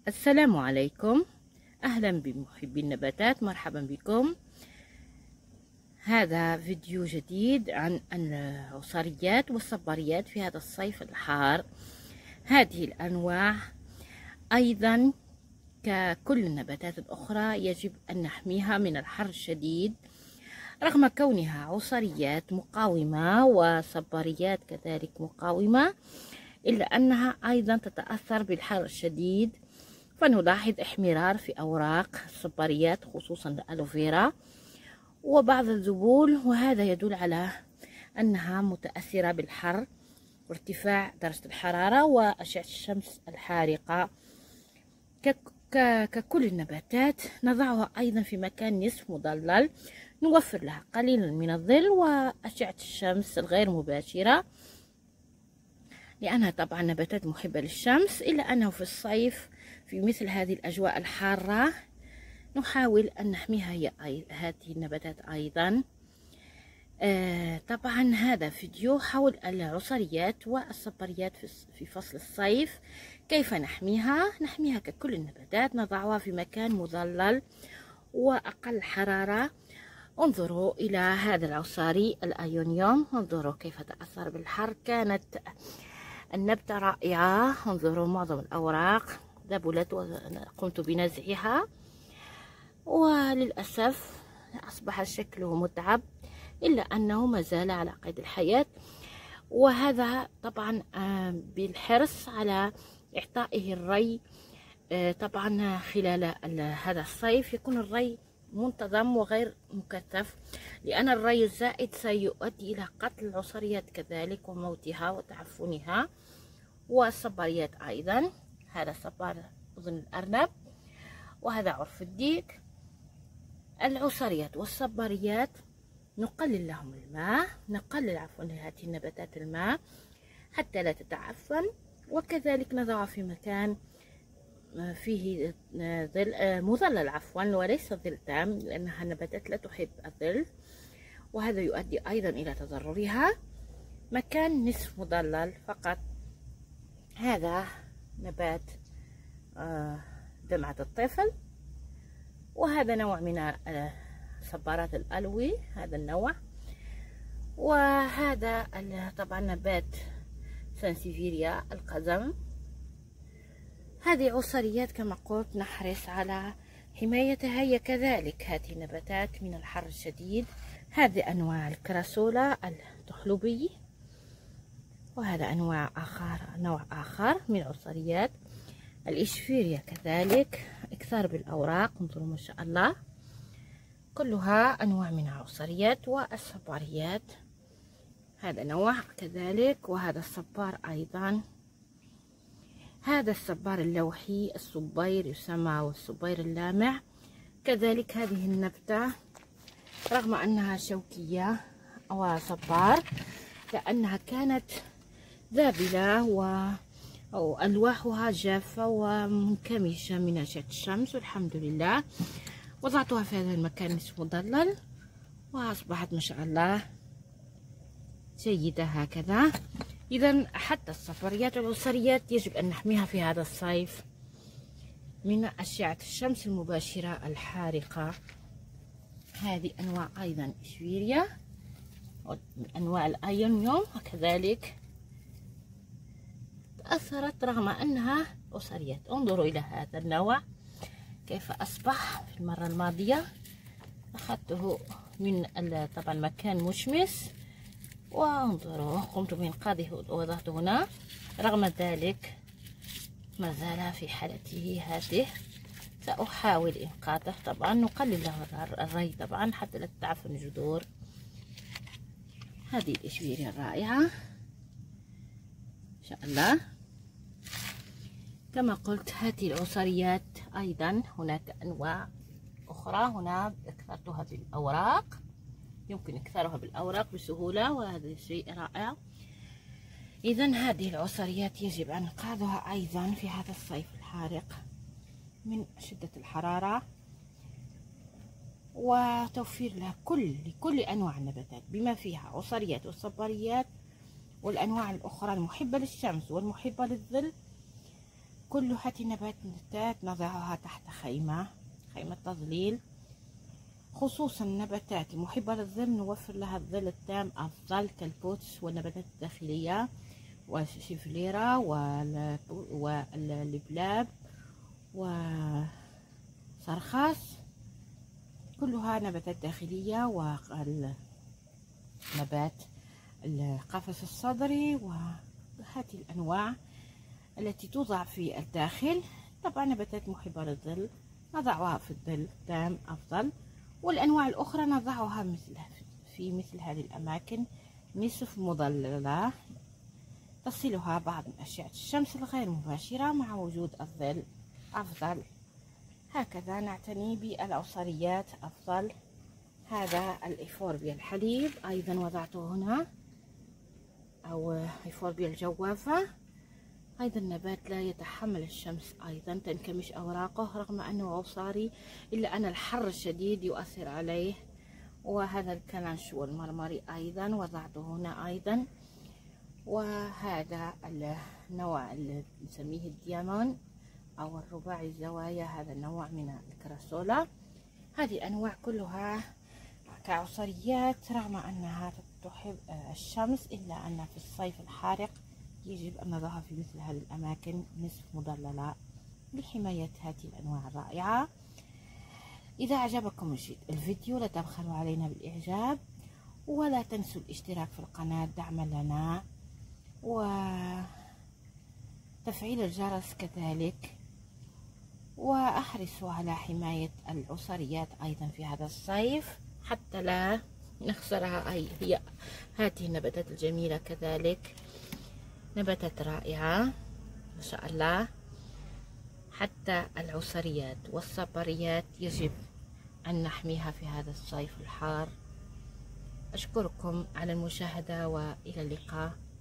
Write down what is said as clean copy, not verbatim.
السلام عليكم. أهلا بمحبي النباتات، مرحبا بكم. هذا فيديو جديد عن العصاريات والصباريات في هذا الصيف الحار. هذه الأنواع أيضا ككل النباتات الأخرى يجب أن نحميها من الحر الشديد، رغم كونها عصاريات مقاومة وصباريات كذلك مقاومة، إلا أنها أيضا تتأثر بالحر الشديد، فنلاحظ احمرار في أوراق الصباريات خصوصا الألوفيرا وبعض الذبول، وهذا يدل على أنها متأثرة بالحر وارتفاع درجة الحرارة وأشعة الشمس الحارقة. ككل النباتات نضعها أيضا في مكان نصف مظلل، نوفر لها قليلا من الظل وأشعة الشمس الغير مباشرة، لأنها طبعا نباتات محبة للشمس. إلا أنه في الصيف في مثل هذه الأجواء الحارة نحاول أن نحميها هذه النباتات أيضا. طبعا هذا فيديو حول العصاريات والصباريات في فصل الصيف، كيف نحميها ككل النباتات، نضعها في مكان مظلل وأقل حرارة. انظروا إلى هذا العصاري الأيونيوم، انظروا كيف تأثر بالحر، كانت النبتة رائعة. انظروا معظم الأوراق ذبلت وقمت بنزعها، وللأسف أصبح شكله متعب، إلا أنه ما زال على قيد الحياة. وهذا طبعا بالحرص على إعطائه الري. طبعا خلال هذا الصيف يكون الري منتظم وغير مكثف، لأن الري الزائد سيؤدي إلى قتل العصاريات كذلك وموتها وتعفنها، والصباريات أيضا. هذا صبار أذن الأرنب، وهذا عرف الديك. العصاريات والصباريات نقلل لهم الماء، نقلل عفوا لهذه النباتات الماء حتى لا تتعفن، وكذلك نضعها في مكان فيه ظل مظلل عفوا وليس ظل تام، لأنها نباتات لا تحب الظل، وهذا يؤدي أيضا إلى تضررها. مكان نصف مظلل فقط. هذا نبات دمعة الطفل، وهذا نوع من صبارات الألوي، هذا النوع. وهذا طبعا نبات سانسيفيريا القزم. هذه عصاريات كما قلت نحرص على حمايتها هي كذلك، هذه النباتات من الحر الشديد. هذه أنواع الكراسولا التحلبي، وهذا نوع آخر من العصاريات. الإشفيريا كذلك إكثار بالأوراق، انظروا ما شاء الله، كلها أنواع من العصاريات والصباريات. هذا نوع كذلك، وهذا الصبار أيضا. هذا الصبار اللوحي الصبير يسمى والصبير اللامع كذلك. هذه النبتة رغم أنها شوكية وصبار، لأنها كانت ذابلة أو ألواحها جافة ومنكمشة من أشعة الشمس، والحمد لله وضعتها في هذا المكان نصف مظلل وأصبحت ما شاء الله جيدة هكذا. إذا حتى الصباريات والعصاريات يجب أن نحميها في هذا الصيف من أشعة الشمس المباشرة الحارقة. هذه أنواع أيضا إشفيريا من أنواع الأيونيوم، وكذلك تأثرت رغم أنها عصاريات. انظروا إلى هذا النوع كيف أصبح. في المرة الماضية أخذته من طبعا مكان مشمس، وانظروا قمت بإنقاذه ووضعته هنا، رغم ذلك ما زال في حالته هذه. سأحاول إنقاذه، طبعا نقلل له الري طبعا حتى لا تتعفن الجذور. هذه الإشفيريا الرائعة إن شاء الله. كما قلت هذه العصاريات أيضا هناك أنواع أخرى. هنا أكثرتها بالأوراق، يمكن إكثارها بالأوراق بسهولة، وهذا شيء رائع. إذا هذه العصاريات يجب أن إنقاذها أيضا في هذا الصيف الحارق من شدة الحرارة، وتوفير لها لكل أنواع النباتات بما فيها عصاريات والصباريات والأنواع الأخرى المحبة للشمس والمحبة للظل، كل هذه النباتات نضعها تحت خيمة تظليل، خصوصا النباتات المحبة للظل نوفر لها الظل التام أفضل كالبوتس والنباتات الداخلية والشيفليرا واللبلاب وسرخس، كلها نباتات داخلية، والنبات القفص الصدري، وهذه الأنواع التي توضع في الداخل. طبعا نباتات محبة للظل نضعها في الظل تام أفضل، والأنواع الأخرى نضعها في مثل هذه الأماكن نصف مظللة تصلها بعض من أشعة الشمس الغير مباشرة مع وجود الظل أفضل. هكذا نعتني بالعصريات أفضل. هذا الإيفوربيا الحليب أيضا وضعته هنا، أو إيفوربيا الجوافة، أيضا نبات لا يتحمل الشمس، أيضا تنكمش أوراقه رغم أنه عصاري إلا أن الحر الشديد يؤثر عليه. وهذا الكنش والمرمري أيضا وضعته هنا أيضا. وهذا النوع اللي نسميه الديامون أو الرباعي الزوايا، هذا النوع من الكراسولا. هذه الأنواع كلها كعصريات رغم أنها تحب الشمس، إلا أن في الصيف الحارق يجب أن نضعها في مثل هذه الأماكن نصف مظللة لحماية هذه الأنواع الرائعة. إذا أعجبكم الفيديو لا تبخلوا علينا بالإعجاب، ولا تنسوا الاشتراك في القناة دعما لنا، وتفعيل الجرس كذلك، وأحرصوا على حماية العصريات أيضا في هذا الصيف حتى لا نخسرها. هي هذه النباتات الجميلة كذلك نباتات رائعة ما شاء الله. حتى العصريات والصبريات يجب أن نحميها في هذا الصيف الحار. أشكركم على المشاهدة وإلى اللقاء.